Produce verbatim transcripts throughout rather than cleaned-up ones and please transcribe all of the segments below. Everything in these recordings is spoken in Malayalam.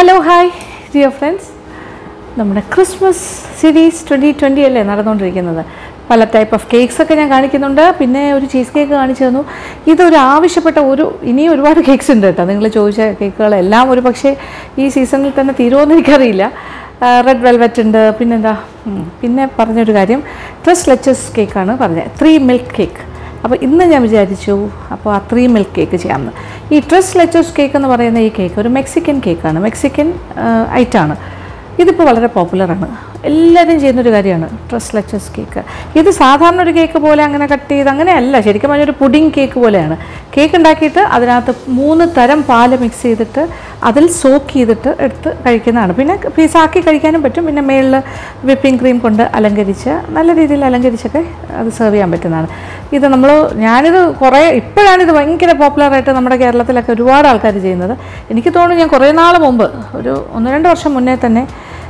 Hello, hi, dear friends. നമ്മുടെ ക്രിസ്മസ് സീരീസ് ട്വൻറ്റി ട്വൻറ്റി അല്ലേ നടന്നുകൊണ്ടിരിക്കുന്നത്. പല ടൈപ്പ് ഓഫ് കേക്ക്സൊക്കെ ഞാൻ കാണിക്കുന്നുണ്ട്. പിന്നെ ഒരു ചീസ് കേക്ക് കാണിച്ചു തന്നു. ഇതൊരു ആവശ്യപ്പെട്ട ഒരു ഇനിയും ഒരുപാട് കേക്ക്സ് ഉണ്ട് കേട്ടോ. നിങ്ങൾ ചോദിച്ച കേക്കുകളെല്ലാം ഒരു പക്ഷേ ഈ സീസണിൽ തന്നെ തീരുമെന്ന് എനിക്കറിയില്ല. റെഡ് വെൽവെറ്റ് ഉണ്ട്, പിന്നെന്താ പിന്നെ പറഞ്ഞൊരു കാര്യം ട്രെസ് ലെച്ചസ് കേക്കാണ് പറഞ്ഞത്, ത്രീ മിൽക്ക് കേക്ക്. അപ്പോൾ ഇന്ന് ഞാൻ വിചാരിച്ചു അപ്പോൾ ആ ത്രീ മിൽക്ക് കേക്ക് ചെയ്യാമെന്ന്. ഈ ട്രെസ് ലെച്ചസ് കേക്ക് എന്ന് പറയുന്ന ഈ കേക്ക് ഒരു മെക്സിക്കൻ കേക്കാണ്, മെക്സിക്കൻ ഐറ്റമാണ്. ഇതിപ്പോൾ വളരെ പോപ്പുലറാണ്, എല്ലാവരും ചെയ്യുന്നൊരു കാര്യമാണ് ട്രെസ് ലെച്ചസ് കേക്ക്. ഇത് സാധാരണ ഒരു കേക്ക് പോലെ അങ്ങനെ കട്ട് ചെയ്ത് അങ്ങനെയല്ല, ശരിക്കും പറഞ്ഞൊരു പുഡിംഗ് കേക്ക് പോലെയാണ്. കേക്ക് ഉണ്ടാക്കിയിട്ട് അതിനകത്ത് മൂന്ന് തരം പാല് മിക്സ് ചെയ്തിട്ട് അതിൽ സോക്ക് ചെയ്തിട്ട് എടുത്ത് കഴിക്കുന്നതാണ്. പിന്നെ പീസാക്കി കഴിക്കാനും പറ്റും. പിന്നെ മേളിൽ വിപ്പിംഗ് ക്രീം കൊണ്ട് അലങ്കരിച്ച് നല്ല രീതിയിൽ അലങ്കരിച്ചൊക്കെ അത് സെർവ് ചെയ്യാൻ പറ്റുന്നതാണ്. ഇത് നമ്മൾ ഞാനിത് കുറേ ഇപ്പോഴാണിത് ഭയങ്കര പോപ്പുലറായിട്ട് നമ്മുടെ കേരളത്തിലൊക്കെ ഒരുപാട് ആൾക്കാർ ചെയ്യുന്നത്. എനിക്ക് തോന്നുന്നു ഞാൻ കുറേ നാൾ മുമ്പ് ഒരു ഒന്ന് രണ്ട് വർഷം മുന്നേ തന്നെ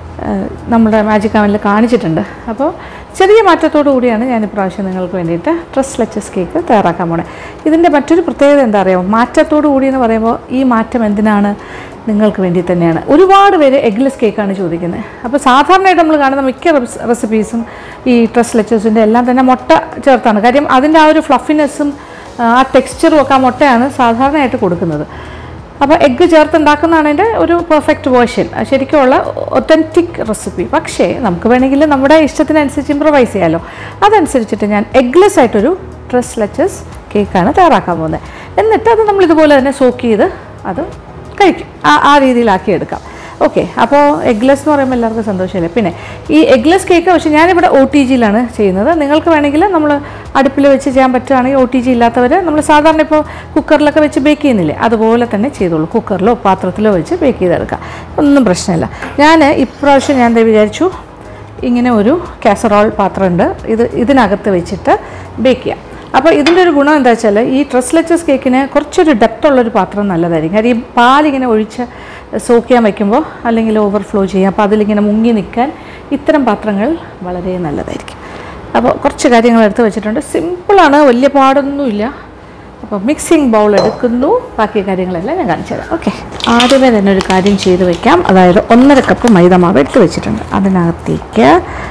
നമ്മുടെ മാജിക് അവനിൽ കാണിച്ചിട്ടുണ്ട്. അപ്പോൾ ചെറിയ മാറ്റത്തോടു കൂടിയാണ് ഞാൻ ഇപ്രാവശ്യം നിങ്ങൾക്ക് വേണ്ടിയിട്ട് ട്രെസ് ലെച്ചസ് കേക്ക് തയ്യാറാക്കാൻ പോണേ. ഇതിൻ്റെ മറ്റൊരു പ്രത്യേകത എന്താ അറിയാമോ? മാറ്റത്തോടു കൂടി എന്ന് പറയുമ്പോൾ ഈ മാറ്റം എന്തിനാണ്? നിങ്ങൾക്ക് വേണ്ടി തന്നെയാണ്. ഒരുപാട് പേര് എഗ്ലെസ് കേക്കാണ് ചോദിക്കുന്നത്. അപ്പോൾ സാധാരണയായിട്ട് നമ്മൾ കാണുന്ന മിക്ക റെസിപ്പീസും ഈ ട്രെസ് ലെച്ചസിൻ്റെ എല്ലാം തന്നെ മുട്ട ചേർത്താണ്. കാര്യം അതിൻ്റെ ആ ഒരു ഫ്ലഫിനെസ്സും ആ ടെക്സ്ചറും ഒക്കെ ആ മുട്ടയാണ് സാധാരണയായിട്ട് കൊടുക്കുന്നത്. അപ്പോൾ എഗ്ഗ് ചേർത്തുണ്ടാക്കുന്നതാണ് അതിൻ്റെ ഒരു പെർഫെക്റ്റ് വേർഷൻ, ശരിക്കുമുള്ള ഒത്തൻറ്റിക് റെസിപ്പി. പക്ഷേ നമുക്ക് വേണമെങ്കിൽ നമ്മുടെ ഇഷ്ടത്തിനനുസരിച്ച് ഇംപ്രവൈസ് ചെയ്യാമല്ലോ. അതനുസരിച്ചിട്ട് ഞാൻ എഗ്ലെസ് ആയിട്ടൊരു ട്രെസ് ലെച്ചസ് കേക്കാണ് തയ്യാറാക്കാൻ പോകുന്നത്. എന്നിട്ട് അത് നമ്മളിതുപോലെ തന്നെ സോക്ക് ചെയ്ത് അത് കഴിക്കും, ആ ആ രീതിയിലാക്കി എടുക്കാം. ഓക്കെ, അപ്പോൾ എഗ്ലെസ് എന്ന് പറയുമ്പോൾ എല്ലാവർക്കും സന്തോഷമല്ലേ. പിന്നെ ഈ എഗ്ലെസ് കേക്ക് പക്ഷേ ഞാനിവിടെ ഒ ടി ജിയിലാണ് ചെയ്യുന്നത്. നിങ്ങൾക്ക് വേണമെങ്കിൽ നമ്മൾ അടുപ്പിൽ വെച്ച് ചെയ്യാൻ പറ്റുകയാണെങ്കിൽ ഒ ടി ജി ഇല്ലാത്തവർ നമ്മൾ സാധാരണ ഇപ്പോൾ കുക്കറിലൊക്കെ വെച്ച് ബേക്ക് ചെയ്യുന്നില്ലേ, അതുപോലെ തന്നെ ചെയ്തോളൂ. കുക്കറിലോ പാത്രത്തിലോ വെച്ച് ബേക്ക് ചെയ്തെടുക്കാം, ഒന്നും പ്രശ്നമില്ല. ഞാൻ ഇപ്രാവശ്യം ഞാൻ വിചാരിച്ചു ഇങ്ങനെ ഒരു കാസറോൾ പാത്രമുണ്ട്, ഇത് ഇതിനകത്ത് വെച്ചിട്ട് ബേക്ക് ചെയ്യാം. അപ്പോൾ ഇതിൻ്റെ ഒരു ഗുണം എന്താ വെച്ചാൽ ഈ ട്രെസ് ലെച്ചസ് കേക്കിന് കുറച്ചൊരു ഡെപ്തുള്ളൊരു പാത്രം നല്ലതായിരിക്കും. കാര്യം ഈ പാലിങ്ങനെ ഒഴിച്ച് സോക്ക് ചെയ്യാൻ വയ്ക്കുമ്പോൾ അല്ലെങ്കിൽ ഓവർഫ്ലോ ചെയ്യാം, അപ്പോൾ അതിലിങ്ങനെ മുങ്ങി നിൽക്കാൻ ഇത്തരം പാത്രങ്ങൾ വളരെ നല്ലതായിരിക്കും. അപ്പോൾ കുറച്ച് കാര്യങ്ങൾ എടുത്ത് വെച്ചിട്ടുണ്ട്. സിമ്പിളാണ്, വലിയ പാടൊന്നുമില്ല. അപ്പോൾ മിക്സിംഗ് ബൗൾ എടുക്കുന്നു, ബാക്കി കാര്യങ്ങളെല്ലാം ഞാൻ കാണിച്ചു തരാം. ഓക്കെ, ആദ്യമേ തന്നെ ഒരു കാര്യം ചെയ്ത് വയ്ക്കാം. അതായത് ഒന്നര കപ്പ് മൈദമാവ് എടുത്ത് വെച്ചിട്ടുണ്ട്. അതിനകത്തേക്ക്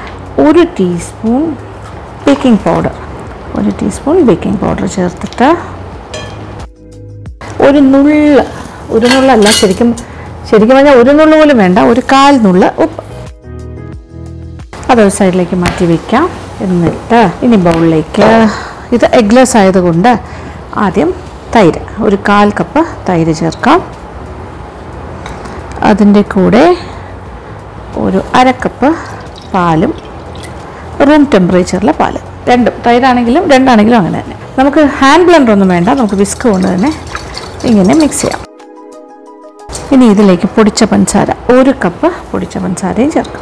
ഒരു ടീസ്പൂൺ ബേക്കിംഗ് പൗഡർ ഒരു ടീസ്പൂൺ ബേക്കിംഗ് പൗഡർ ചേർത്തിട്ട് ഒരു നുള്ള ഒരു നുള്ളല്ല ശരിക്കും ശരിക്കും പറഞ്ഞാൽ ഒരു നുള്ള പോലും വേണ്ട, ഒരു കാൽ നുള്ള ഉപ്പ് അതൊരു സൈഡിലേക്ക് മാറ്റി വയ്ക്കാം. എന്നിട്ട് ഇനി ബൗളിലേക്ക് ഇത് എഗ്ലെസ് ആയതുകൊണ്ട് ആദ്യം തൈര്, ഒരു കാൽ കപ്പ് തൈര് ചേർക്കാം. അതിൻ്റെ കൂടെ ഒരു അര കപ്പ് പാലും, റൂം ടെമ്പറേച്ചറിലെ പാല്, രണ്ടും തൈരാണെങ്കിലും രണ്ടാണെങ്കിലും അങ്ങനെ തന്നെ. നമുക്ക് ഹാൻഡ് ബ്ലെൻഡർ ഒന്നും വേണ്ട, നമുക്ക് വിസ്ക് കൊണ്ട് തന്നെ ഇങ്ങനെ മിക്സ് ചെയ്യാം. ഇനി ഇതിലേക്ക് പൊടിച്ച പഞ്ചസാര, ഒരു കപ്പ് പൊടിച്ച പഞ്ചസാരയും ചേർക്കാം.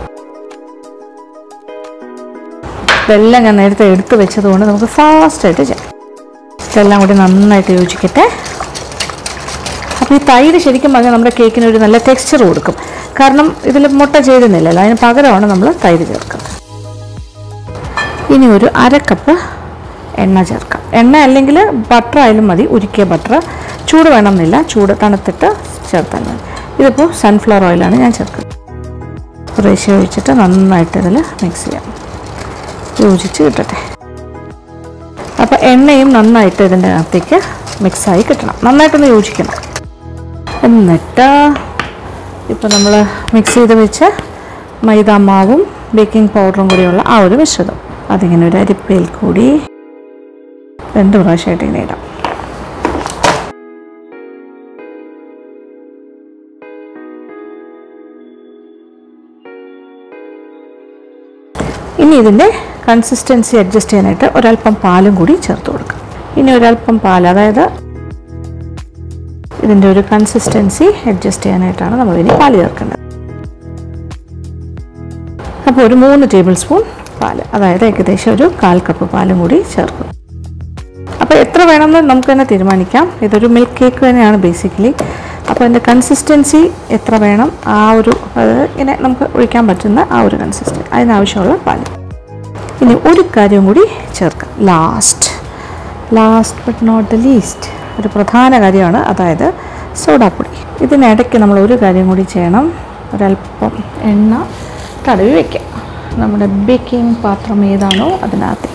ഇതെല്ലാം ഞാൻ നേരത്തെ എടുത്ത് വെച്ചതുകൊണ്ട് നമുക്ക് ഫാസ്റ്റായിട്ട് ചെയ്യാം. ഇതെല്ലാം കൂടി നന്നായിട്ട് യോജിക്കട്ടെ. അപ്പോൾ ഈ തൈര് ശരിക്കും പറഞ്ഞാൽ നമ്മുടെ കേക്കിന് ഒരു നല്ല ടെക്സ്ചർ കൊടുക്കും. കാരണം ഇതിൽ മുട്ട ചേരുന്നില്ലല്ലോ, അതിന് പകരമാണ് നമ്മൾ തൈര് ചേർക്കുന്നത്. ഇനി ഒരു അര കപ്പ് എണ്ണ ചേർക്കാം. എണ്ണ അല്ലെങ്കിൽ ബട്ടർ ആയാലും മതി, ഉരുക്കിയ ബട്ടർ. ചൂട് വേണമെന്നില്ല, ചൂട് തണുത്തിട്ട് ചേർത്താൽ മതി. ഇതിപ്പോൾ സൺഫ്ലവർ ഓയിലാണ് ഞാൻ ചേർക്കുന്നത്. കുറേശ്ശെ ഒഴിച്ചിട്ട് നന്നായിട്ട് ഇതിൽ മിക്സ് ചെയ്യാം, യോജിച്ച് കിട്ടട്ടെ. അപ്പോൾ എണ്ണയും നന്നായിട്ട് ഇതിൻ്റെ അകത്തേക്ക് മിക്സായി കിട്ടണം, നന്നായിട്ടൊന്ന് യോജിക്കണം. എന്നിട്ട് ഇപ്പോൾ നമ്മൾ മിക്സ് ചെയ്ത് വെച്ച് മൈദാമാവും ബേക്കിംഗ് പൗഡറും കൂടിയുള്ള ആ ഒരു മിശ്രിതം അതിങ്ങനെ ഒരു അരിപ്പയിൽ കൂടി രണ്ട് പ്രാവശ്യമായിട്ട് ഇങ്ങനെ ഇടാം. ഇനി ഇതിൻ്റെ കൺസിസ്റ്റൻസി അഡ്ജസ്റ്റ് ചെയ്യാനായിട്ട് ഒരല്പം പാലും കൂടി ചേർത്ത് കൊടുക്കാം. ഇനി ഒരല്പം പാൽ, അതായത് ഇതിൻ്റെ ഒരു കൺസിസ്റ്റൻസി അഡ്ജസ്റ്റ് ചെയ്യാനായിട്ടാണ് നമ്മൾ ഇനി പാൽ ചേർക്കേണ്ടത്. അപ്പോൾ ഒരു മൂന്ന് ടേബിൾ സ്പൂൺ പാല്, അതായത് ഏകദേശം ഒരു കാൽ കപ്പ് പാലും കൂടി ചേർക്കും. അപ്പോൾ എത്ര വേണമെന്ന് നമുക്ക് തന്നെ തീരുമാനിക്കാം. ഇതൊരു മിൽക്ക് കേക്ക് തന്നെയാണ് ബേസിക്കലി. അപ്പോൾ അതിൻ്റെ കൺസിസ്റ്റൻസി എത്ര വേണം, ആ ഒരു ഇങ്ങനെ നമുക്ക് ഒഴിക്കാൻ പറ്റുന്ന ആ ഒരു കൺസിസ്റ്റൻസി, അതിനാവശ്യമുള്ള പാല്. ഇനി ഒരു കാര്യം കൂടി ചേർക്കാം, last last but not the least ഒരു പ്രധാന കാര്യമാണ്. അതായത് സോഡാപ്പൊടി. ഇതിനിടയ്ക്ക് നമ്മൾ ഒരു കാര്യം കൂടി ചെയ്യണം, ഒരല്പം എണ്ണ തടവി വയ്ക്കാം. നമ്മുടെ ബേക്കിംഗ് പാത്രം ഏതാണോ അതിനകത്തേക്ക്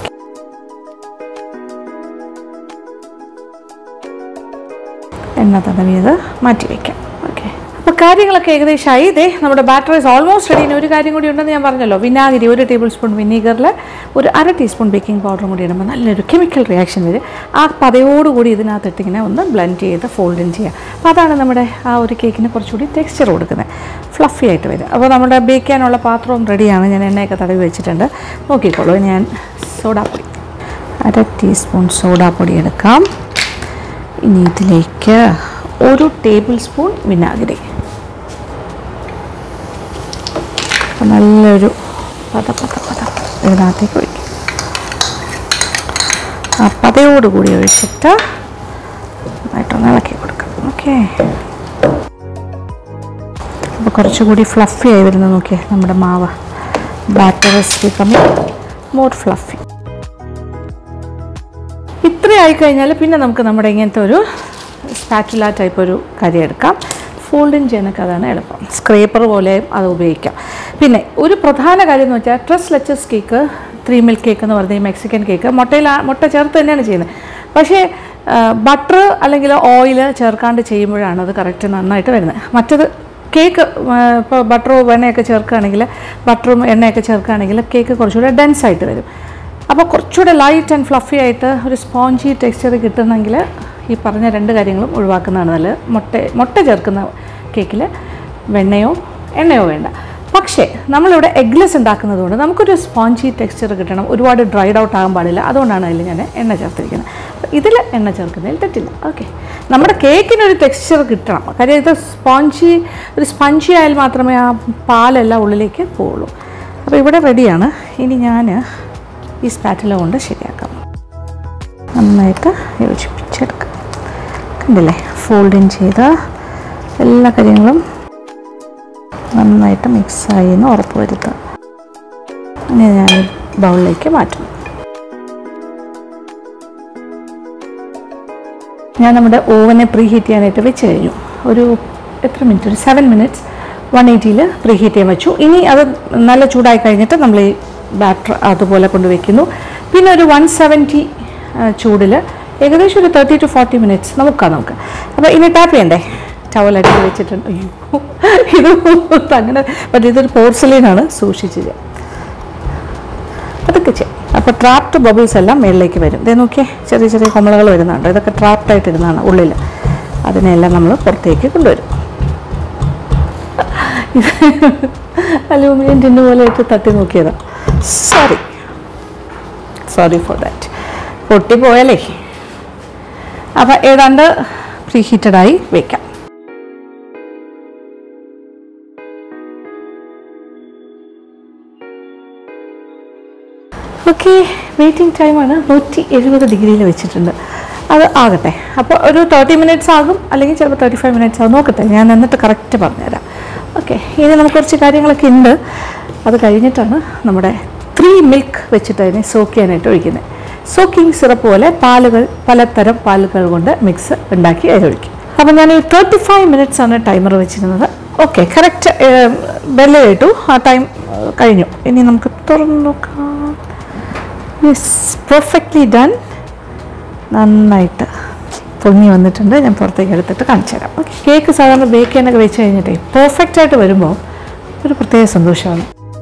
എണ്ണ തടവിയത് മാറ്റി വയ്ക്കാം. ഓക്കെ, അപ്പോൾ കാര്യങ്ങളൊക്കെ ഏകദേശമായി. ഇതേ നമ്മുടെ ബാറ്റർ ഈസ് ഓൾമോസ്റ്റ് റെഡി. ഇനി ഒരു കാര്യം കൂടി ഉണ്ടെന്ന് ഞാൻ പറഞ്ഞല്ലോ, വിനാഗിരി ഒരു ടേബിൾ സ്പൂൺ വിനീഗറിൽ ഒരു അര ടീസ്പൂൺ ബേക്കിംഗ് പൗഡറും കൂടി ഇടുമ്പോൾ നല്ലൊരു കെമിക്കൽ റിയാക്ഷൻ വരും. ആ പതയോടുകൂടി ഇതിനകത്തിട്ട് ഇങ്ങനെ ഒന്ന് ബ്ലെൻഡ് ചെയ്ത് ഫോൾഡ് ഇൻ ചെയ്യുക. അപ്പോൾ അതാണ് നമ്മുടെ ആ ഒരു കേക്കിന് കുറച്ചുകൂടി ടെക്സ്ചർ കൊടുക്കുന്നത്, ഫ്ലഫി ആയിട്ട് വരും. അപ്പോൾ നമ്മുടെ ബേക്ക് ചെയ്യാനുള്ള പാത്രവും റെഡിയാണ്. ഞാൻ എണ്ണയൊക്കെ തടവി വെച്ചിട്ടുണ്ട്. നോക്കിക്കോളൂ. ഞാൻ സോഡാപ്പൊടി അര ടീസ്പൂൺ സോഡാപ്പൊടി എടുക്കാം. ഇനി ഇതിലേക്ക് ഒരു ടേബിൾ സ്പൂൺ വിനാഗിരി, നല്ലൊരു പത പത പത ഇതിനകത്തേക്ക് ഒഴിക്കും. ആ പതയോടുകൂടി ഒഴിച്ചിട്ട് നന്നായിട്ടൊന്ന് ഇളക്കി കൊടുക്കാം. ഓക്കെ, അപ്പോൾ കുറച്ചുകൂടി ഫ്ലഫി ആയി വരുന്നത് നോക്കിയേ നമ്മുടെ മാവ്. Batter is becoming more fluffy. ഇത്രയായി കഴിഞ്ഞാൽ പിന്നെ നമുക്ക് നമ്മുടെ ഇങ്ങനത്തെ ഒരു സ്പാറ്റുല ടൈപ്പ് ഒരു കരി എടുക്കാം. ഫോൾഡിങ് ചെയ്യാനൊക്കെ അതാണ് എളുപ്പം. സ്ക്രേപ്പർ പോലെയും അത് ഉപയോഗിക്കാം. പിന്നെ ഒരു പ്രധാന കാര്യം എന്ന് വെച്ചാൽ tres leches cake, three milk cake എന്ന് പറയുന്നത് ഈ മെക്സിക്കൻ കേക്ക് മുട്ടയിൽ മുട്ട ചേർത്ത് തന്നെയാണ് ചെയ്യുന്നത്. പക്ഷേ ബട്ടർ അല്ലെങ്കിൽ ഓയിൽ ചേർക്കാണ്ട് ചെയ്യുമ്പോഴാണ് അത് കറക്റ്റ് നന്നായിട്ട് വരുന്നത്. മറ്റത് കേക്ക് ഇപ്പോൾ ബട്ടറോ എണ്ണയൊക്കെ ചേർക്കുകയാണെങ്കിൽ ബട്ടറും എണ്ണയൊക്കെ ചേർക്കുകയാണെങ്കിൽ കേക്ക് കുറച്ചുകൂടെ ഡെൻസ് ആയിട്ട് വരും. അപ്പോൾ കുറച്ചുകൂടെ ലൈറ്റ് ആൻഡ് ഫ്ലഫി ആയിട്ട് ഒരു സ്പോഞ്ചി ടെക്സ്ചർ കിട്ടുന്നെങ്കിൽ ഈ പറഞ്ഞ രണ്ട് കാര്യങ്ങളും ഒഴിവാക്കുന്നതാണ് നല്ലത്. മുട്ട മുട്ട ചേർക്കുന്ന കേക്കിൽ വെണ്ണയോ എണ്ണയോ വേണ്ട. പക്ഷേ നമ്മളിവിടെ എഗ്ലെസ് ഉണ്ടാക്കുന്നത് കൊണ്ട് നമുക്കൊരു സ്പോഞ്ചി ടെക്സ്ചർ കിട്ടണം, ഒരുപാട് ഡ്രൈഡ് ഔട്ട് ആകാൻ പാടില്ല. അതുകൊണ്ടാണ് അതിൽ ഞാൻ എണ്ണ ചേർത്തിരിക്കുന്നത്. ഇതിൽ എണ്ണ ചേർക്കുന്നതിൽ തെറ്റില്ല. ഓക്കെ, നമ്മുടെ കേക്കിനൊരു ടെക്സ്ചർ കിട്ടണം. കാര്യം ഇത് സ്പോഞ്ചി ഒരു സ്പഞ്ചി ആയാൽ മാത്രമേ ആ പാലെല്ലാം ഉള്ളിലേക്ക് പോവുള്ളൂ. അപ്പോൾ ഇവിടെ റെഡിയാണ്. ഇനി ഞാൻ ഈ സ്പാറ്റില കൊണ്ട് ശരിയാക്കാം. നന്നായിട്ട് യോജിപ്പിച്ചെടുക്കാം. കണ്ടില്ലേ, ഫോൾഡ് ഇൻ ചെയ്ത് എല്ലാ കാര്യങ്ങളും നന്നായിട്ട് മിക്സായി എന്ന് ഉറപ്പ് വരുത്തുക. ഇനി ഞാൻ ബൗളിലേക്ക് മാറ്റും. ഞാൻ നമ്മുടെ ഓവനെ പ്രീ ഹീറ്റ് ചെയ്യാനായിട്ട് വെച്ച് കഴിഞ്ഞു. ഒരു എത്ര മിനിറ്റ്, ഒരു സെവൻ മിനിറ്റ്സ് വൺ എയ്റ്റിയിൽ പ്രീ ഹീറ്റ് ചെയ്യാൻ വെച്ചു. ഇനി അത് നല്ല ചൂടായി കഴിഞ്ഞിട്ട് നമ്മൾ ഈ ബാറ്റർ അതുപോലെ കൊണ്ട് വയ്ക്കുന്നു. പിന്നെ ഒരു വൺ സെവൻറ്റി ചൂടിൽ ഏകദേശം ഒരു തേർട്ടി ടു ഫോർട്ടി മിനിറ്റ്സ് നോക്കാം നമുക്ക്. അപ്പോൾ ഇനി ടാപ്പ് ചെയ്യണ്ടേ, ടവലടിച്ച് വെച്ചിട്ടുണ്ട്. അയ്യോ, ഇത് അങ്ങനെ പക്ഷേ ഇതൊരു പോർസലീനാണ്, സൂക്ഷിച്ച് ചെയ്യാം. അതൊക്കെ ചെയ്യാം. അപ്പോൾ ട്രാപ്ഡ് ബബിൾസ് എല്ലാം മേളിലേക്ക് വരും. ഇതേ നോക്കിയേ, ചെറിയ ചെറിയ കൊമളകൾ വരുന്നുണ്ട്. ഇതൊക്കെ ട്രാപ്ഡായിട്ട് ഇരുന്നതാണ് ഉള്ളിൽ. അതിനെല്ലാം നമ്മൾ പുറത്തേക്ക് കൊണ്ടുവരും. അലൂമിനിയം ടിന്ന് പോലെ ഇട്ട് തട്ടി നോക്കിയതാണ്. Sorry sorry for that. പൊട്ടിപ്പോയാലേ. അപ്പോൾ ഏതാണ്ട് പ്രീ ഹീറ്റഡായി വയ്ക്കാം. ഓക്കെ, വെയിറ്റിംഗ് ടൈമാണ് നൂറ്റി എഴുപത് ഡിഗ്രിയിൽ വെച്ചിട്ടുണ്ട്. അത് ആകട്ടെ. അപ്പോൾ ഒരു തേർട്ടി മിനിറ്റ്സ് ആകും, അല്ലെങ്കിൽ ചിലപ്പോൾ തേർട്ടി ഫൈവ് മിനിറ്റ്സ് ആകും. നോക്കട്ടെ, ഞാൻ എന്നിട്ട് കറക്റ്റ് പറഞ്ഞുതരാം. ഓക്കെ, ഇനി നമുക്ക് കുറച്ച് കാര്യങ്ങളൊക്കെ ഉണ്ട്. അത് കഴിഞ്ഞിട്ടാണ് നമ്മുടെ ത്രീ മിൽക്ക് വെച്ചിട്ട് അതിനെ സോക്ക് ചെയ്യാനായിട്ട് ഒഴിക്കുന്നത്. സോക്കിംഗ് സിറപ്പ് പോലെ പാലുകൾ, പലതരം പാലുകൾ കൊണ്ട് മിക്സ് ഉണ്ടാക്കി അതിൽ ഒഴിക്കും. അപ്പോൾ ഞാൻ തേർട്ടി ഫൈവ് മിനിറ്റ്സ് ആണ് ടൈമർ വെച്ചിരുന്നത്. ഓക്കെ, കറക്റ്റ് ബെല്ല് കേട്ടു. ആ ടൈം കഴിഞ്ഞു. ഇനി നമുക്ക് തുറന്നു നോക്കാം. Yes, perfectly done. നന്നായിട്ട് പൊങ്ങി വന്നിട്ടുണ്ട്. ഞാൻ പുറത്തേക്ക് എടുത്തിട്ട് കാണിച്ചു തരാം. ഓക്കെ, കേക്ക് സാധാരണ ബേക്ക് ചെയ്യാനൊക്കെ വെച്ച് കഴിഞ്ഞിട്ടേ പെർഫെക്റ്റ് ആയിട്ട് വരുമ്പോൾ ഒരു പ്രത്യേക സന്തോഷമാണ്.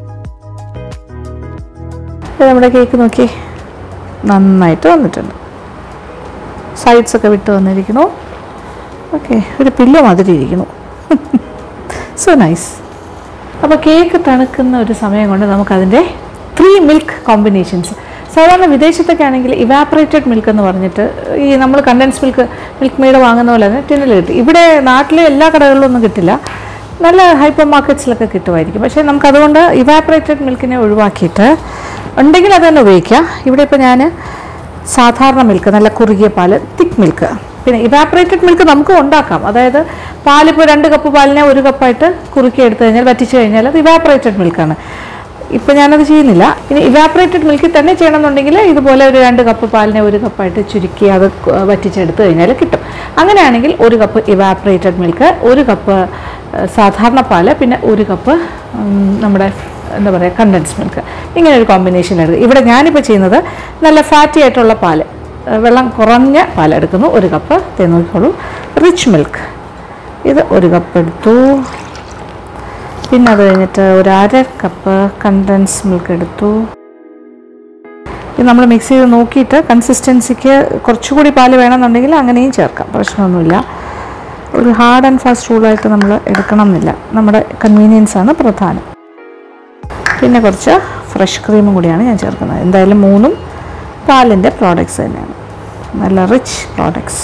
നമ്മുടെ കേക്ക് നോക്കി നന്നായിട്ട് വന്നിട്ടുണ്ട്. സൈഡ്സൊക്കെ വിട്ട് വന്നിരിക്കുന്നു. ഓക്കെ, ഒരു പില്ലോ മാതിരി ഇരിക്കുന്നു. So nice. അപ്പോൾ കേക്ക് തണുക്കുന്ന ഒരു സമയം കൊണ്ട് നമുക്കതിൻ്റെ ത്രീ മിൽക്ക് കോമ്പിനേഷൻസ്, സാധാരണ വിദേശത്തൊക്കെ ആണെങ്കിൽ ഇവാപ്പറേറ്റഡ് മിൽക്ക് എന്ന് പറഞ്ഞിട്ട് ഈ നമ്മൾ കണ്ടൻസ് മിൽക്ക് മിൽക്ക് മെയ്ഡ് വാങ്ങുന്ന പോലെ തന്നെ ടിന്നിൽ കിട്ടും. ഇവിടെ നാട്ടിലെ എല്ലാ കടകളിലും ഒന്നും കിട്ടില്ല, നല്ല ഹൈപ്പർ മാർക്കറ്റ്സിലൊക്കെ കിട്ടുമായിരിക്കും. പക്ഷേ നമുക്കതുകൊണ്ട് ഇവാപ്പറേറ്റഡ് മിൽക്കിനെ ഒഴിവാക്കിയിട്ട് ഉണ്ടെങ്കിൽ അത് തന്നെ ഉപയോഗിക്കുക. ഇവിടെ ഇപ്പോൾ ഞാൻ സാധാരണ മിൽക്ക്, നല്ല കുറുകിയ പാല്, തിക്ക് മിൽക്ക്, പിന്നെ ഇവാപ്പറേറ്റഡ് മിൽക്ക് നമുക്ക് ഉണ്ടാക്കാം. അതായത് പാലിപ്പോൾ രണ്ട് കപ്പ് പാലിനെ ഒരു കപ്പായിട്ട് കുറുക്കി എടുത്തു കഴിഞ്ഞാൽ, വറ്റിച്ച് കഴിഞ്ഞാൽ അത് ഇവാപ്പറേറ്റഡ് മിൽക്കാണ്. ഇപ്പോൾ ഞാനത് ചെയ്യുന്നില്ല. ഇനി ഇവാപ്പറേറ്റഡ് മിൽക്കിൽ തന്നെ ചെയ്യണമെന്നുണ്ടെങ്കിൽ ഇതുപോലെ ഒരു രണ്ട് കപ്പ് പാലിനെ ഒരു കപ്പായിട്ട് ചുരുക്കി അത് വറ്റിച്ചെടുത്ത് കഴിഞ്ഞാൽ കിട്ടും. അങ്ങനെയാണെങ്കിൽ ഒരു കപ്പ് ഇവാപ്പറേറ്റഡ് മിൽക്ക്, ഒരു കപ്പ് സാധാരണ പാല്, പിന്നെ ഒരു കപ്പ് നമ്മുടെ എന്താ പറയുക കണ്ടൻസ് മിൽക്ക്, ഇങ്ങനെ ഒരു കോമ്പിനേഷൻ എടുക്കുക. ഇവിടെ ഞാനിപ്പോൾ ചെയ്യുന്നത് നല്ല ഫാറ്റി ആയിട്ടുള്ള പാല്, വെള്ളം കുറഞ്ഞ പാലെടുക്കുന്നു. ഒരു കപ്പ് നോക്കിക്കോളൂ. റിച്ച് മിൽക്ക് ഇത് ഒരു കപ്പ് എടുത്തു. പിന്നെ അത് കഴിഞ്ഞിട്ട് ഒരു അര കപ്പ് കണ്ടൻസ് മിൽക്ക് എടുത്തു. ഇത് നമ്മൾ മിക്സ് ചെയ്ത് നോക്കിയിട്ട് കൺസിസ്റ്റൻസിക്ക് കുറച്ചുകൂടി പാല് വേണമെന്നുണ്ടെങ്കിൽ അങ്ങനെയും ചേർക്കാം, പ്രശ്നമൊന്നുമില്ല. ഒരു ഹാർഡ് ആൻഡ് ഫാസ്റ്റ് റൂളായിട്ട് നമ്മൾ എടുക്കണം എന്നില്ല, നമ്മുടെ കൺവീനിയൻസാണ് പ്രധാനം. പിന്നെ കുറച്ച് ഫ്രഷ് ക്രീമും കൂടിയാണ് ഞാൻ ചേർക്കുന്നത്. എന്തായാലും മൂന്നും പാലിൻ്റെ പ്രോഡക്ട്സ് തന്നെയാണ്, നല്ല റിച്ച് പ്രോഡക്ട്സ്.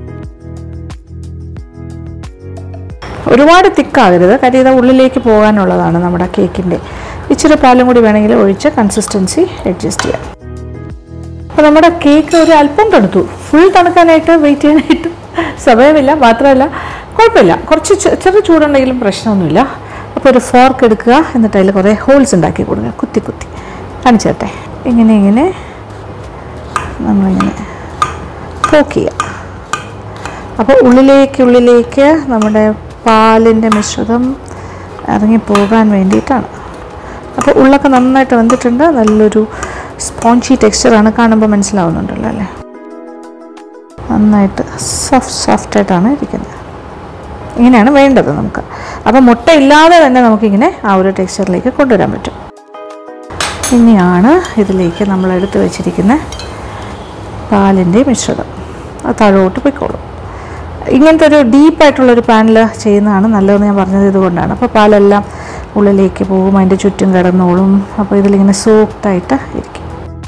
ഒരുപാട് തിക്കാകരുത്, കാര്യം ഇത് ഉള്ളിലേക്ക് പോകാനുള്ളതാണ് നമ്മുടെ കേക്കിൻ്റെ. ഇച്ചിരി പാലും കൂടി വേണമെങ്കിൽ ഒഴിച്ച് കൺസിസ്റ്റൻസി അഡ്ജസ്റ്റ് ചെയ്യാം. അപ്പോൾ നമ്മുടെ കേക്ക് ഒരു അല്പം തണുത്തു. ഫുൾ തണുക്കാനായിട്ട് വെയിറ്റ് ചെയ്യാനായിട്ട് സമയമില്ല. മാത്രമല്ല കുഴപ്പമില്ല, കുറച്ച് ചെറു ചൂടുണ്ടെങ്കിലും പ്രശ്നമൊന്നുമില്ല. അപ്പോൾ ഒരു ഫോർക്ക് എടുക്കുക, എന്നിട്ട് അതിൽ കുറേ ഹോൾസ് ഉണ്ടാക്കി കൊടുക്കുക, കുത്തി കുത്തി കാണിച്ചു തരട്ടെ. ഇങ്ങനെ ഇങ്ങനെ നമ്മളിങ്ങനെ പോക്ക് ചെയ്യുക. അപ്പോൾ ഉള്ളിലേക്ക് ഉള്ളിലേക്ക് നമ്മുടെ പാലിൻ്റെ മിശ്രിതം ഇറങ്ങിപ്പോകാൻ വേണ്ടിയിട്ടാണ്. അപ്പോൾ ഉള്ളൊക്കെ നന്നായിട്ട് വെന്തിട്ടുണ്ട്. നല്ലൊരു സ്പോഞ്ചി ടെക്സ്ചറാണ്, കാണുമ്പോൾ മനസ്സിലാവുന്നുണ്ടല്ലോ അല്ലേ. നന്നായിട്ട് സോഫ്റ്റ് സോഫ്റ്റായിട്ടാണ് ഇരിക്കുന്നത്. ഇങ്ങനെയാണ് വേണ്ടത് നമുക്ക്. അപ്പോൾ മുട്ട ഇല്ലാതെ തന്നെ നമുക്കിങ്ങനെ ആ ഒരു ടെക്സ്ചറിലേക്ക് കൊണ്ടുവരാൻ പറ്റും. ഇനിയാണ് ഇതിലേക്ക് നമ്മൾ എടുത്ത് വെച്ചിരിക്കുന്ന പാലിൻ്റെ മിശ്രിതം അത് താഴോട്ട് പോയിക്കോളും. ഇങ്ങനത്തെ ഒരു ഡീപ്പായിട്ടുള്ളൊരു പാനിൽ ചെയ്യുന്നതാണ് നല്ലതെന്ന് ഞാൻ പറഞ്ഞത് ഇതുകൊണ്ടാണ്. അപ്പോൾ പാലെല്ലാം ഉള്ളിലേക്ക് പോകും, അതിൻ്റെ ചുറ്റും കിടന്നോളും. അപ്പോൾ ഇതിലിങ്ങനെ സോഫ്റ്റായിട്ട് ഇരിക്കും.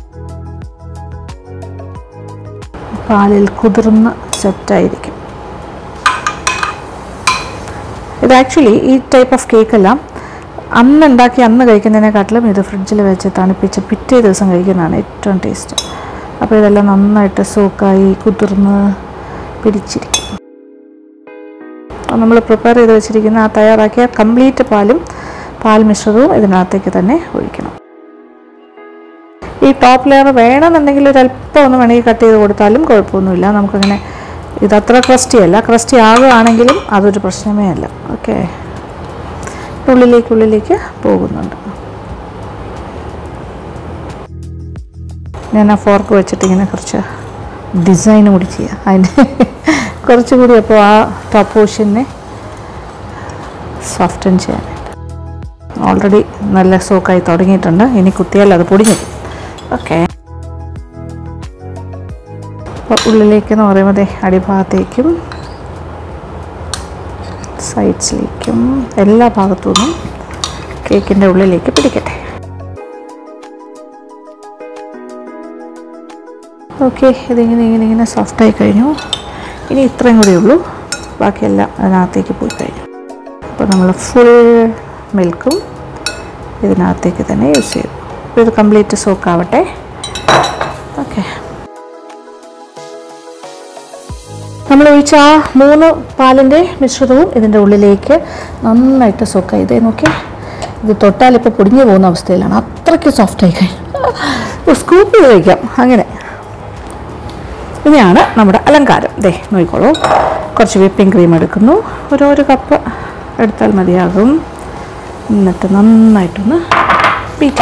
പാലിൽ കുതിർന്ന് സെറ്റായിരിക്കും. ഇത് ആക്ച്വലി ഈ ടൈപ്പ് ഓഫ് കേക്കെല്ലാം അന്ന് ഉണ്ടാക്കി അന്ന് കഴിക്കുന്നതിനെക്കാട്ടിലും ഇത് ഫ്രിഡ്ജിൽ വെച്ച് തണുപ്പിച്ച് പിറ്റേ ദിവസം കഴിക്കുന്നതാണ് ഏറ്റവും ടേസ്റ്റ്. അപ്പോൾ ഇതെല്ലാം നന്നായിട്ട് സോക്കായി കുതിർന്ന് പിടിച്ചിരിക്കും. നമ്മൾ പ്രിപ്പയർ ചെയ്ത് വെച്ചിരിക്കുന്ന ആ തയ്യാറാക്കിയ കംപ്ലീറ്റ് പാലും പാൽ മിശ്രിതവും ഇതിനകത്തേക്ക് തന്നെ ഒഴിക്കണം. ഈ ടോപ്പ് ലെയർ വേണമെന്നുണ്ടെങ്കിൽ ഒരല്പം ഒന്ന് വേണമെങ്കിൽ കട്ട് ചെയ്ത് കൊടുത്താലും കുഴപ്പമൊന്നുമില്ല. നമുക്കങ്ങനെ ഇതത്ര ക്രസ്റ്റി അല്ല, ക്രസ്റ്റി ആകുകയാണെങ്കിലും അതൊരു പ്രശ്നമേ അല്ല. ഓക്കെ, ഉള്ളിലേക്ക് ഉള്ളിലേക്ക് പോകുന്നുണ്ട്. ഞാൻ ആ ഫോർക്ക് വെച്ചിട്ട് ഇങ്ങനെ കുറച്ച് ഡിസൈൻ കൂടി ചെയ്യാം അതിൻ്റെ കുറച്ചുകൂടി. അപ്പോൾ ആ ടോപ്പ് പോർഷനെ സോഫ്റ്റൻ ചെയ്യാനായിട്ട് ഓൾറെഡി നല്ല സോക്കായി തുടങ്ങിയിട്ടുണ്ട്. ഇനി കുത്തിയാൽ അത് പൊടിഞ്ഞു. ഓക്കെ, അപ്പോൾ ഉള്ളിലേക്ക് എന്ന് പറയുമ്പോൾ അടിഭാഗത്തേക്കും സൈഡ്സിലേക്കും എല്ലാ ഭാഗത്തു നിന്നും കേക്കിൻ്റെ ഉള്ളിലേക്ക് പിടിക്കട്ടെ. ഓക്കെ, ഇതിങ്ങനെ ഇങ്ങനെ ഇങ്ങനെ സോഫ്റ്റായി കഴിഞ്ഞു. ഇനി ഇത്രയും കൂടിയേ ഉള്ളൂ, ബാക്കിയെല്ലാം അതിനകത്തേക്ക് പോയി കഴിഞ്ഞു. അപ്പോൾ നമ്മൾ ഫുൾ മിൽക്കും ഇതിനകത്തേക്ക് തന്നെ യൂസ് ചെയ്തു. അപ്പോൾ ഇത് കംപ്ലീറ്റ് സോക്കാവട്ടെ. ഓക്കെ, നമ്മൾ ഒഴിച്ച ആ മൂന്ന് പാലിൻ്റെ മിശ്രിതവും ഇതിൻ്റെ ഉള്ളിലേക്ക് നന്നായിട്ട് സോക്കായി. ഇതേ നോക്കി, ഇത് തൊട്ടാൽ ഇപ്പോൾ പൊടിഞ്ഞു പോകുന്ന അവസ്ഥയിലാണ്, അത്രയ്ക്ക് സോഫ്റ്റായി കഴിഞ്ഞു. സ്കൂപ്പ് ചെയ്ത് വയ്ക്കാം അങ്ങനെ. ഇനിയാണ് നമ്മുടെ അലങ്കാരം. ദേ നോക്കിക്കോളൂ, കുറച്ച് വിപ്പിംഗ് ക്രീം എടുക്കുന്നു. ഓരോരു കപ്പ് എടുത്താൽ മതിയാകും. എന്നിട്ട് നന്നായിട്ടൊന്ന് ബീറ്റ്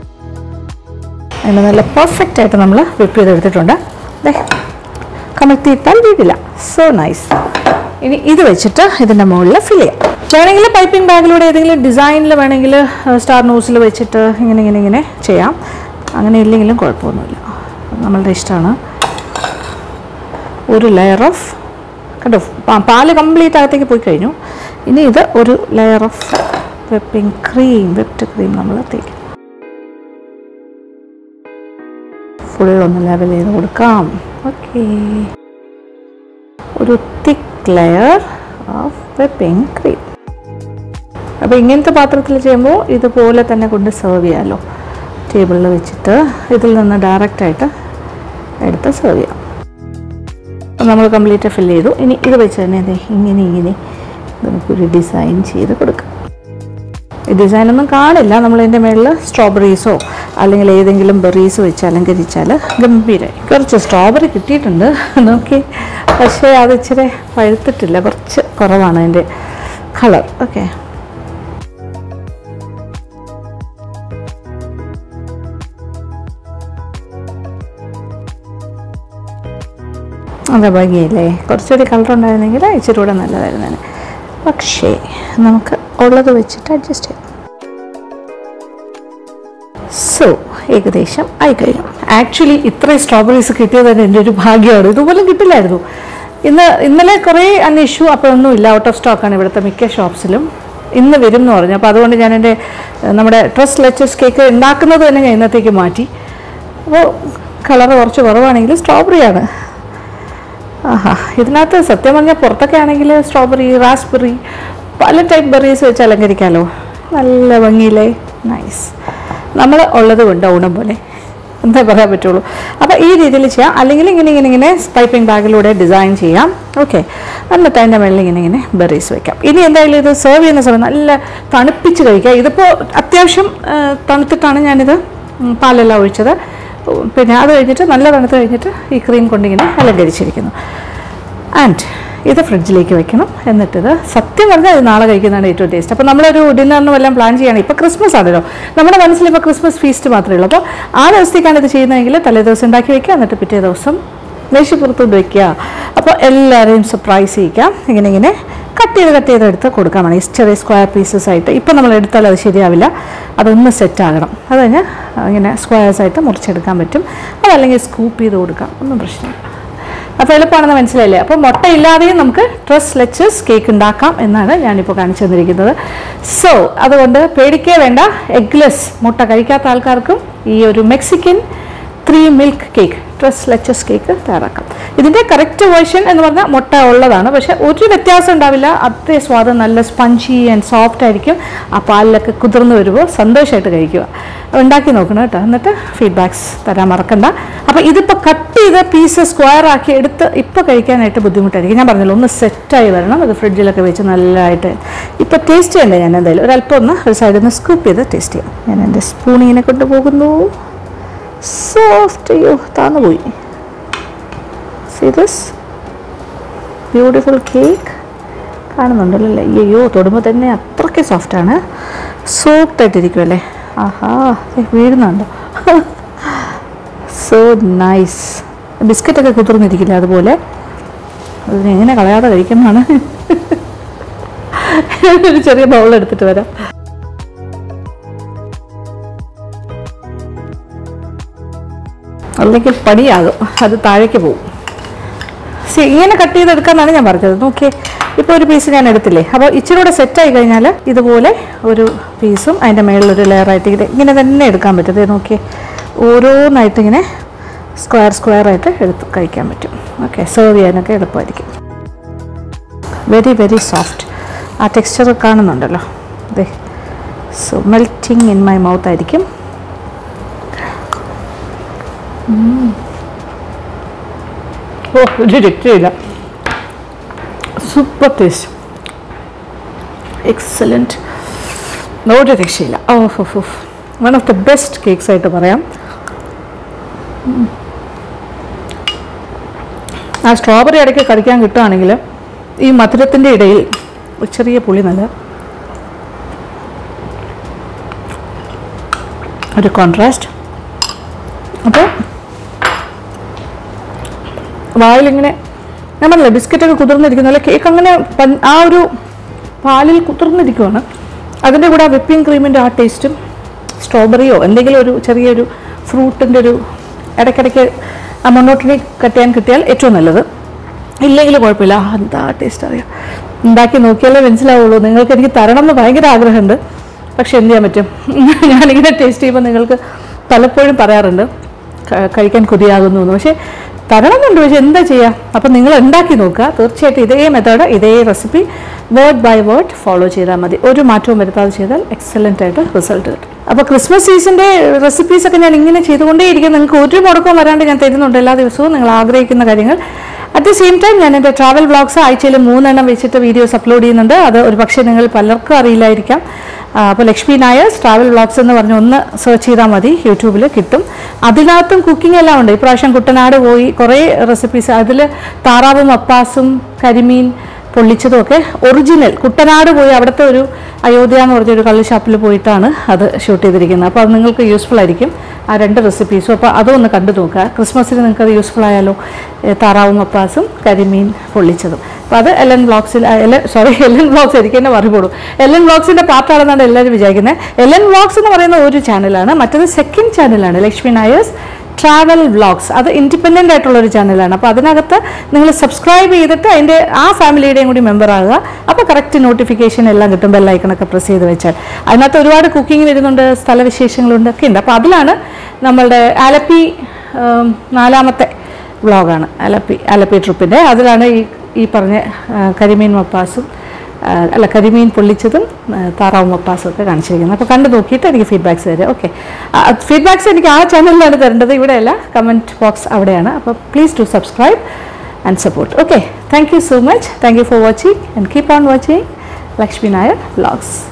അതിന് നല്ല പെർഫെക്റ്റായിട്ട് നമ്മൾ വിപ്പ് ചെയ്തെടുത്തിട്ടുണ്ട്. ദേ കമഴ്ത്തിയിട്ടാൽ വീടില്ല. So nice. ഇനി ഇത് വെച്ചിട്ട് ഇതിൻ്റെ മുകളിൽ ഫിൽ ചെയ്യാം. വേണമെങ്കിൽ പൈപ്പിംഗ് ബാഗിലൂടെ ഏതെങ്കിലും ഡിസൈനിൽ വേണമെങ്കിൽ സ്റ്റാർ നോസിൽ വെച്ചിട്ട് ഇങ്ങനെ ഇങ്ങനെ ഇങ്ങനെ ചെയ്യാം. അങ്ങനെ ഇല്ലെങ്കിലും കുഴപ്പമൊന്നുമില്ല, നമ്മളുടെ ഇഷ്ടമാണ്. ഒരു ലെയർ ഓഫ് കണ്ടോ, പാല് കംപ്ലീറ്റ് അകത്തേക്ക് പോയി കഴിഞ്ഞു. ഇനി ഇത് ഒരു layer of whipping cream, whipped cream നമ്മൾ തേക്കും. ഫുൾ ഒന്ന് ലെവൽ ചെയ്ത് കൊടുക്കാം. ഓക്കെ, ഒരു thick layer of whipping cream. അപ്പോൾ ഇങ്ങനത്തെ പാത്രത്തിൽ ചെയ്യുമ്പോൾ ഇതുപോലെ തന്നെ കൊണ്ട് സെർവ് ചെയ്യാമല്ലോ. ടേബിളിൽ വെച്ചിട്ട് ഇതിൽ നിന്ന് ഡയറക്റ്റായിട്ട് എടുത്ത് സെർവ് ചെയ്യാം. നമ്മൾ കംപ്ലീറ്റ് ഫിൽ ചെയ്തു. ഇനി ഇത് വെച്ച് തന്നെ അതെ ഇങ്ങനെ ഇങ്ങനെ നമുക്കൊരു ഡിസൈൻ ചെയ്ത് കൊടുക്കാം. ഈ ഡിസൈനൊന്നും കാണില്ല. നമ്മളതിൻ്റെ മേളിൽ സ്ട്രോബെറീസോ അല്ലെങ്കിൽ ഏതെങ്കിലും ബെറീസ് വെച്ച് അലങ്കരിച്ചാൽ ഗംഭീരമായി. കുറച്ച് സ്ട്രോബെറി കിട്ടിയിട്ടുണ്ട് നോക്കി, പക്ഷേ അത് ഇച്ചിരി പഴുത്തിട്ടില്ല, കുറച്ച് കുറവാണ് അതിൻ്റെ കളർ. ഓക്കെ, അതെ ഭംഗിയില്ലേ? കുറച്ചുകൂടി കളർ ഉണ്ടായിരുന്നെങ്കിൽ ഇച്ചിരി കൂടെ നല്ലതായിരുന്നേനെ. പക്ഷേ നമുക്ക് ഉള്ളത് വെച്ചിട്ട് അഡ്ജസ്റ്റ് ചെയ്യാം. സോ ഏകദേശം ആയി കഴിഞ്ഞു. ആക്ച്വലി ഇത്രയും സ്ട്രോബെറീസ് കിട്ടിയത് തന്നെ എൻ്റെ ഒരു ഭാഗ്യമാണ്. ഇതുപോലും കിട്ടില്ലായിരുന്നു. ഇന്ന് ഇന്നലെ കുറേ അന്വേഷിച്ചു, അപ്പോൾ ഒന്നുമില്ല, ഔട്ട് ഓഫ് സ്റ്റോക്കാണ് ഇവിടുത്തെ മിക്ക ഷോപ്സിലും. ഇന്ന് വരും എന്ന് പറഞ്ഞു. അപ്പോൾ അതുകൊണ്ട് ഞാൻ എൻ്റെ നമ്മുടെ ട്രെസ് ലെച്ചസ് കേക്ക് ഉണ്ടാക്കുന്നത് തന്നെ ഞാൻ ഇന്നത്തേക്ക് മാറ്റി. അപ്പോൾ കളർ കുറച്ച് കുറവാണെങ്കിൽ സ്ട്രോബെറിയാണ്. ആഹാ, ഇതിനകത്ത് സത്യം പറഞ്ഞാൽ പുറത്തൊക്കെ ആണെങ്കിൽ സ്ട്രോബെറി, റാസ്ബെറി, പല ടൈപ്പ് ബെറീസ് വെച്ച് അലങ്കരിക്കാമല്ലോ. നല്ല ഭംഗിയില്ലേ? നൈസ്. നമ്മൾ ഉള്ളത് കൊണ്ട് ഊണം പോലെ എന്താ പറയാൻ പറ്റുള്ളൂ. അപ്പോൾ ഈ രീതിയിൽ ചെയ്യാം. അല്ലെങ്കിൽ ഇങ്ങനെ ഇങ്ങനെ ഇങ്ങനെ പൈപ്പിംഗ് ബാഗിലൂടെ ഡിസൈൻ ചെയ്യാം. ഓക്കെ, എന്നിട്ട് അതിൻ്റെ മേളിൽ ഇങ്ങനെ ഇങ്ങനെ ബെറീസ് വയ്ക്കാം. ഇനി എന്തായാലും ഇത് സെർവ് ചെയ്യുന്ന സമയം നല്ല തണുപ്പിച്ച് കഴിക്കാം. ഇതിപ്പോൾ അത്യാവശ്യം തണുത്തിട്ടാണ് ഞാനിത് പാലെല്ലാം ഒഴിച്ചത്. പിന്നെ അത് കഴിഞ്ഞിട്ട് നല്ല തണുത്ത് കഴിഞ്ഞിട്ട് ഈ ക്രീം കൊണ്ടിങ്ങനെ അലങ്കരിച്ചിരിക്കുന്നു. ആൻഡ് ഇത് ഫ്രിഡ്ജിലേക്ക് വെക്കണം. എന്നിട്ടിത് സത്യം പറഞ്ഞാൽ ഇത് നാളെ കഴിക്കുന്നതാണ് ഏറ്റവും ടേസ്റ്റ്. അപ്പോൾ നമ്മളൊരു ഡിന്നറിനും എല്ലാം പ്ലാൻ ചെയ്യുകയാണ്. ഇപ്പോൾ ക്രിസ്മസ് ആണല്ലോ, നമ്മുടെ മനസ്സിൽ ഇപ്പോൾ ക്രിസ്മസ് ഫീസ്റ്റ് മാത്രമേ ഉള്ളൂ. അപ്പോൾ ആ ദിവസത്തേക്കാണ് ഇത് ചെയ്യുന്നതെങ്കിൽ തലേ ദിവസം ഉണ്ടാക്കി വയ്ക്കുക, എന്നിട്ട് പിറ്റേ ദിവസം ദേശീയപ്പുറത്തോട്ട് വയ്ക്കുക. അപ്പോൾ എല്ലാവരെയും സർപ്രൈസ് ചെയ്യിക്കാം. ഇങ്ങനെ ഇങ്ങനെ കട്ട് ചെയ്ത് കട്ട് ചെയ്തെടുത്ത് കൊടുക്കാൻ വേണം, ഈ ചെറിയ സ്ക്വയർ പീസസ് ആയിട്ട്. ഇപ്പം നമ്മൾ എടുത്താൽ അത് ശരിയാവില്ല, അതൊന്ന് സെറ്റ് ആകണം. അത് കഴിഞ്ഞ് ഇങ്ങനെ സ്ക്വയേഴ്സായിട്ട് മുറിച്ചെടുക്കാൻ പറ്റും. അതല്ലെങ്കിൽ സ്കൂപ്പ് ചെയ്ത് കൊടുക്കാം, ഒന്നും പ്രശ്നമില്ല. അപ്പോൾ എളുപ്പമാണെന്ന് മനസ്സിലായില്ലേ? അപ്പോൾ മുട്ട ഇല്ലാതെയും നമുക്ക് ട്രെസ് ലെച്ചസ് കേക്ക് ഉണ്ടാക്കാം എന്നാണ് ഞാനിപ്പോൾ കാണിച്ചു തന്നിരിക്കുന്നത്. സോ അതുകൊണ്ട് പേടിക്കേ വേണ്ട. എഗ്ലെസ് മുട്ട കഴിക്കാത്ത ആൾക്കാർക്കും ഈ ഒരു Mexican three milk cake, tres leches cake തയ്യാറാക്കാം. ഇതിൻ്റെ കറക്റ്റ് വേർഷൻ എന്ന് പറഞ്ഞാൽ മുട്ട ഉള്ളതാണ്, പക്ഷേ ഒരു വ്യത്യാസം ഉണ്ടാവില്ല. അതേ സ്വാദം, നല്ല സ്പഞ്ചി ആൻഡ് സോഫ്റ്റ് ആയിരിക്കും. ആ പാലിലൊക്കെ കുതിർന്ന് വരുമ്പോൾ സന്തോഷമായിട്ട് കഴിക്കുക. ഉണ്ടാക്കി നോക്കണം കേട്ടോ, എന്നിട്ട് ഫീഡ്ബാക്സ് തരാൻ മറക്കണ്ട. അപ്പോൾ ഇതിപ്പോൾ കട്ട് ചെയ്ത് പീസ് സ്ക്വയർ ആക്കി എടുത്ത് ഇപ്പോൾ കഴിക്കാനായിട്ട് ബുദ്ധിമുട്ടായിരിക്കും. ഞാൻ പറഞ്ഞല്ലോ, ഒന്ന് സെറ്റായി വരണം. അത് ഫ്രിഡ്ജിലൊക്കെ വെച്ച് നല്ലതായിട്ട് ഇപ്പോൾ ടേസ്റ്റ് ചെയ്യണ്ടേ. ഞാൻ എന്തായാലും ഒരല്പം ഒന്ന് ഒരു സൈഡിൽ നിന്ന് സ്കൂപ്പ് ചെയ്ത് ടേസ്റ്റ് ചെയ്യാം. ഞാൻ എൻ്റെ സ്പൂണിനെ കൊണ്ടുപോകുന്നു. സോഫ്റ്റ്, അയ്യോ താന്നുപോയി. See this beautiful cake, കാണുന്നുണ്ടല്ലോ അല്ലേ? അയ്യോ, തൊടുമ്പോൾ തന്നെ അത്രയ്ക്ക് സോഫ്റ്റാണ്, സോഫ്റ്റ് ആയിട്ടിരിക്കും അല്ലേ? ആഹാ, വീഴുന്നുണ്ടോ? So nice. ബിസ്ക്കറ്റൊക്കെ കുതിർന്നിരിക്കില്ല അതുപോലെ. അതിനെങ്ങനെ കളയാതെ കഴിക്കുന്നതാണ്. ഒരു ചെറിയ ബൗൾ എടുത്തിട്ട് വരാം. അല്ലെങ്കിൽ പണിയാകും, അത് താഴേക്ക് പോകും. സി ഇങ്ങനെ കട്ട് ചെയ്തെടുക്കാമെന്നാണ് ഞാൻ പറഞ്ഞത്. നോക്കിയേ, ഇപ്പോൾ ഒരു പീസ് ഞാൻ എടുത്തില്ലേ? അപ്പോൾ ഇച്ചിരി കൂടെ സെറ്റായി കഴിഞ്ഞാൽ ഇതുപോലെ ഒരു പീസും അതിൻ്റെ മേളിലൊരു ലെയറായിട്ട് ഇത് ഇങ്ങനെ തന്നെ എടുക്കാൻ പറ്റും. ഇത് നോക്കിയേ, ഓരോന്നായിട്ട് ഇങ്ങനെ സ്ക്വയർ സ്ക്വയർ ആയിട്ട് എടുത്ത് കഴിക്കാൻ പറ്റും. ഓക്കെ, സെർവ് ചെയ്യാനൊക്കെ എളുപ്പമായിരിക്കും. Very very soft. ആ ടെക്സ്ചർ കാണുന്നുണ്ടല്ലോ, അതെ. So melting in my mouth ആയിരിക്കും. ഓ, ഒരു രക്ഷയില്ല. സൂപ്പർ ടേസ്റ്റ്, എക്സലൻറ്റ്, ഒരു രക്ഷയില്ല. ഓ ഹോ ഹോ, one of the best cakes ആയിട്ട് പറയാം. ആ സ്ട്രോബെറി ഇടയ്ക്ക് കടിക്കാൻ കിട്ടുകയാണെങ്കിൽ ഈ മധുരത്തിൻ്റെ ഇടയിൽ ചെറിയ പുളി നല്ല ഒരു കോൺട്രാസ്റ്റ്. അപ്പോൾ വായിലിങ്ങനെ ഞാൻ പറഞ്ഞില്ല, ബിസ്ക്കറ്റൊക്കെ കുതിർന്നിരിക്കുന്ന അല്ലെ, കേക്ക് അങ്ങനെ ആ ഒരു പാലിൽ കുതിർന്നിരിക്കുവാണ്. അതിൻ്റെ കൂടെ ആ വിപ്പിംഗ് ക്രീമിൻ്റെ ആ ടേസ്റ്റും സ്ട്രോബെറിയോ എന്തെങ്കിലും ഒരു ചെറിയൊരു ഫ്രൂട്ടിൻ്റെ ഒരു ഇടയ്ക്കിടയ്ക്ക് ആ മുന്നോട്ടിനെ കട്ട് ചെയ്യാൻ കിട്ടിയാൽ ഏറ്റവും നല്ലത്. ഇല്ലെങ്കിൽ കുഴപ്പമില്ല. എന്താ ടേസ്റ്റ് അറിയാം, ഉണ്ടാക്കി നോക്കിയാലേ മനസ്സിലാവുള്ളൂ. നിങ്ങൾക്ക് എനിക്ക് തരണം എന്ന് ഭയങ്കര ആഗ്രഹമുണ്ട്, പക്ഷെ എന്ത് ചെയ്യാൻ പറ്റും. ഞാനിങ്ങനെ ടേസ്റ്റ് ചെയ്യുമ്പോൾ നിങ്ങൾക്ക് പലപ്പോഴും പറയാറുണ്ട് കഴിക്കാൻ കൊതിയാകുന്നു എന്ന്. പക്ഷേ തരണമെന്നുണ്ട്, പക്ഷെ എന്താ ചെയ്യുക. അപ്പം നിങ്ങൾ ഉണ്ടാക്കി നോക്കുക. തീർച്ചയായിട്ടും ഇതേ മെത്തേഡ്, ഇതേ recipe word by word follow ചെയ്താൽ മതി. ഒരു മാറ്റവും വരുത്താതെ ചെയ്താൽ എക്സലൻ്റ് ആയിട്ട് റിസൾട്ട് കിട്ടും. അപ്പോൾ ക്രിസ്മസ് സീസണിൻ്റെ റെസിപ്പീസൊക്കെ ഞാൻ ഇങ്ങനെ ചെയ്തുകൊണ്ടേയിരിക്കും. നിങ്ങൾക്ക് ഒരു മുടക്കവും വരാണ്ട് ഞാൻ തരുന്നുണ്ട് എല്ലാ ദിവസവും നിങ്ങൾ ആഗ്രഹിക്കുന്ന കാര്യങ്ങൾ. അറ്റ് ദ സെയിം ടൈം ഞാൻ എൻ്റെ ട്രാവൽ വ്ളോഗ്സ് ആഴ്ചയിൽ മൂന്നെണ്ണം വെച്ചിട്ട് വീഡിയോസ് അപ്ലോഡ് ചെയ്യുന്നുണ്ട്. അത് ഒരു പക്ഷേ നിങ്ങൾ പലർക്കും അറിയില്ലായിരിക്കാം. അപ്പോൾ ലക്ഷ്മി നായർ ട്രാവൽ വ്ളോഗ്സ് എന്ന് പറഞ്ഞ് ഒന്ന് സെർച്ച് ചെയ്താൽ മതി, യൂട്യൂബിൽ കിട്ടും. അതിനകത്തും കുക്കിംഗ് എല്ലാം ഉണ്ട്. ഇപ്രാവശ്യം കുട്ടനാട് പോയി കുറേ റെസിപ്പീസ്, അതിൽ താറാവും മപ്പാസും കരിമീൻ പൊള്ളിച്ചതും ഒക്കെ ഒറിജിനൽ കുട്ടനാട് പോയി അവിടുത്തെ ഒരു അയോധ്യ എന്ന് പറഞ്ഞൊരു കള്ള് ഷാപ്പിൽ പോയിട്ടാണ് അത് ഷൂട്ട് ചെയ്തിരിക്കുന്നത്. അപ്പോൾ അത് നിങ്ങൾക്ക് യൂസ്ഫുൾ ആയിരിക്കും ആ രണ്ട് റെസിപ്പീസും. അപ്പോൾ അതൊന്ന് കണ്ടു നോക്കുക. ക്രിസ്മസിന് നിങ്ങൾക്ക് അത് യൂസ്ഫുൾ ആയാലോ, താറാവും മപ്പാസും കരിമീൻ പൊള്ളിച്ചതും. അപ്പോൾ അത് എൽ എൻ വ്ളോഗ്സിൽ L sorry L N vlogs എനിക്ക് തന്നെ മറിപോടും. എൽ എൻ വ്ളോഗ്സിൻ്റെ പാർട്ടാണെന്നാണ് എല്ലാവരും വിചാരിക്കുന്നത്. എൽ എൻ വ്ളോഗ്സ് എന്ന് പറയുന്ന ഒരു ചാനലാണ്, മറ്റൊരു സെക്കൻഡ് ചാനലാണ് ലക്ഷ്മി നായേഴ്സ് ട്രാവൽ വ്ളോഗ്സ്. അത് ഇൻഡിപെൻഡൻ്റ് ആയിട്ടുള്ളൊരു ചാനലാണ്. അപ്പോൾ അതിനകത്ത് നിങ്ങൾ സബ്സ്ക്രൈബ് ചെയ്തിട്ട് അതിൻ്റെ ആ ഫാമിലിയുടെയും കൂടി മെമ്പർ ആകുക. അപ്പോൾ കറക്റ്റ് നോട്ടിഫിക്കേഷൻ എല്ലാം കിട്ടും, ബെല്ലൈക്കണൊക്കെ പ്രസ് ചെയ്ത് വെച്ചാൽ. അതിനകത്ത് ഒരുപാട് കുക്കിംഗ് വരുന്നുണ്ട്, സ്ഥലവിശേഷങ്ങളുണ്ട് ഒക്കെ ഉണ്ട്. അപ്പോൾ അതിലാണ് നമ്മളുടെ ആലപ്പി നാലാമത്തെ വ്ളോഗാണ്, ആലപ്പി ആലപ്പി ട്രിപ്പിൻ്റെ. അതിലാണ് ഈ ഈ പറഞ്ഞ കരിമീൻ മപ്പാസും അല്ല കരിമീൻ പൊള്ളിച്ചതും താറാവും മപ്പാസും ഒക്കെ കാണിച്ചിരിക്കുന്നത്. അപ്പോൾ കണ്ടു നോക്കിയിട്ട് എനിക്ക് ഫീഡ്ബാക്ക്സ് തരിക. ഓക്കെ, ഫീഡ്ബാക്ക്സ് എനിക്ക് ആ ചാനലിലാണ് തരേണ്ടത്, ഇവിടെയല്ല, കമൻറ്റ് ബോക്സ് അവിടെയാണ്. അപ്പോൾ please do subscribe and support. Okay, thank you so much. Thank you for watching and keep on watching Lakshmi Nair vlogs.